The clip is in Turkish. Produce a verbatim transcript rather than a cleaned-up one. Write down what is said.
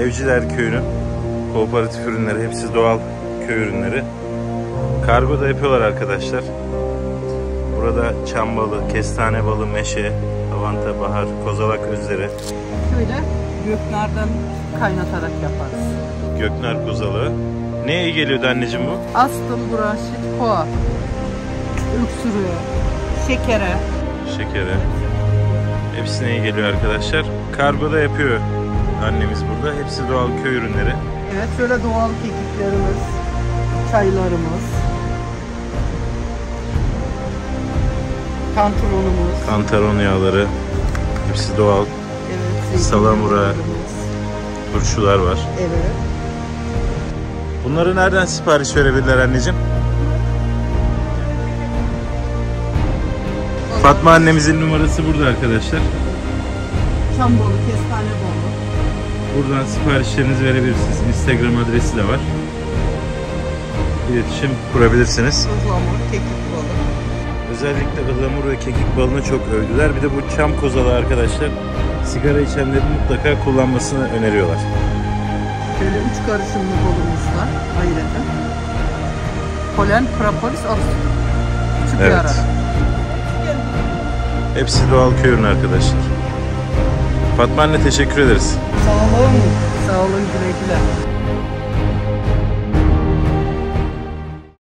Köycüler Köyü'nün kooperatif ürünleri, hepsi doğal köy ürünleri. Kargo da yapıyorlar arkadaşlar. Burada çam balı, kestane balı, meşe, lavanta, bahar, kozalak özleri. Şöyle göknardan kaynatarak yaparız. Göknar kozalığı. Neye iyi geliyordu anneciğim bu? Astım, bronşit, koa, öksürüğü, şekere. Şekere. Hepsine iyi geliyor arkadaşlar. Kargo da yapıyor annemiz burada. Hepsi doğal köy ürünleri. Evet, şöyle doğal kekiklerimiz, çaylarımız, kantaronumuz. Kantaron yağları. Hepsi doğal. Evet, salamura, turşular var. Evet. Bunları nereden sipariş verebilirler anneciğim? Fatma annemizin numarası burada arkadaşlar. Çam bolu, kestane bolu. Buradan siparişlerinizi verebilirsiniz. Instagram adresi de var. İletişim kurabilirsiniz. Ihlamur, kekik balı. Özellikle ıhlamur ve kekik balını çok övdüler. Bir de bu çam kozalı arkadaşlar, sigara içenlerin mutlaka kullanmasını öneriyorlar. Şöyle üç karışımlı bolumuz var. Ayrıca. Polen, propolis, arı. Küçük Evet. bir ara. Hepsi doğal köy ürünü arkadaşlar. Fatma anne teşekkür ederiz. Sağ olun. Sağ olun, güle güle.